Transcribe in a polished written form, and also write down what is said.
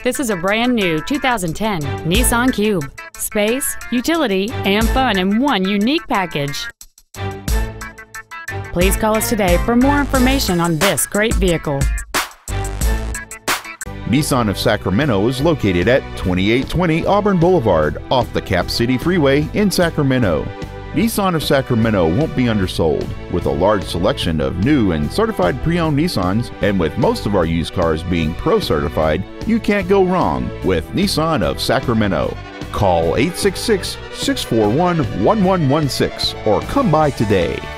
This is a brand new 2010 Nissan Cube. Space, utility, and fun in one unique package. Please call us today for more information on this great vehicle. Nissan of Sacramento is located at 2820 Auburn Boulevard off the Cap City Freeway in Sacramento. Nissan of Sacramento won't be undersold. With a large selection of new and certified pre-owned Nissans, and with most of our used cars being Pro-certified, you can't go wrong with Nissan of Sacramento. Call 866-641-1116 or come by today.